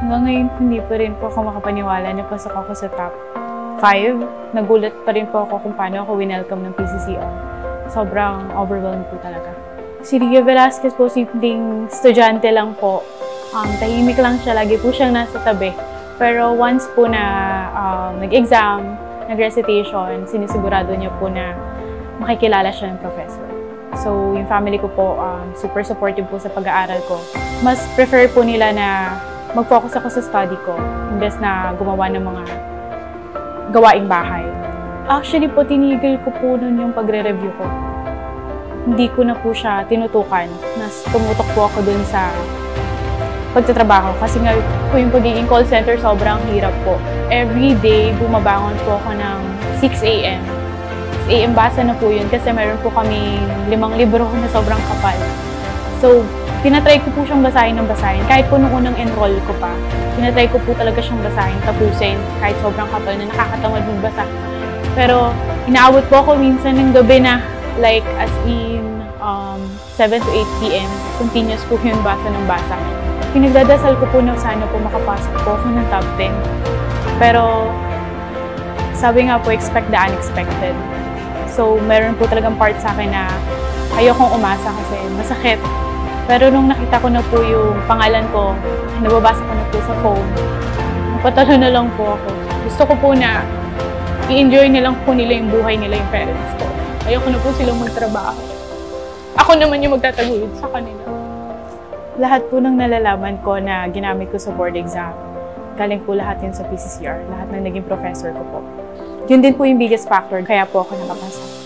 Hanggang ngayon, hindi pa rin po ako makapaniwala na pasok ako sa top 5. Nagulat pa rin po ako kung paano ako winelcome ng PCCR. Sobrang overwhelmed po talaga. Si Ria Velasquez po, simpleng estudyante lang po. Tahimik lang siya, lagi po siyang nasa tabi. Pero once po na nag-exam, nag-recitation, sinisigurado niya po na makikilala siya ng professor. So, yung family ko po, super supportive po sa pag-aaral ko. Mas prefer po nila na mag-focus ako sa study ko, imbes na gumawa ng mga gawaing bahay. Actually po, tinigil ko po nun yung pagre-review ko. Hindi ko na po siya tinutukan. Mas tumutok po ako dun sa pagtatrabaho. Kasi nga po yung pagiging call center, sobrang hirap po. Every day, bumabangon po ako ng 6 a.m. 6 a.m. basa na po yun kasi meron po kami 5 libro na sobrang kapal. So, tinatry ko po siyang basahin ng basahin. Kahit po nung unang enroll ko pa, tinatry ko po talaga siyang basahin, tapusin, kahit sobrang kapal na nakakatamad magbasa. Pero, inaabot po ako minsan ng gabi na, like as in 7 to 8 p.m. Continuous po yung basa ng basa. Pinagdadasal ko po na sana po makapasok po ako ng top 10. Pero, sabi nga po, expect the unexpected. So, meron po talagang part sa akin na ayokong umasa kasi masakit. Pero nung nakita ko na po yung pangalan ko, nababasa ko na po sa phone, napatalo na lang po ako. Gusto ko po na i-enjoy nilang po nila yung buhay nila, yung parents ko. Ayoko na po silang magtrabaho. Ako naman yung magtataguyod sa kanila. Lahat po ng nalalaman ko na ginamit ko sa board exam, galing po lahat yun sa PCCR, lahat ng naging professor ko po. Yun din po yung biggest factor, kaya po ako nakapasa.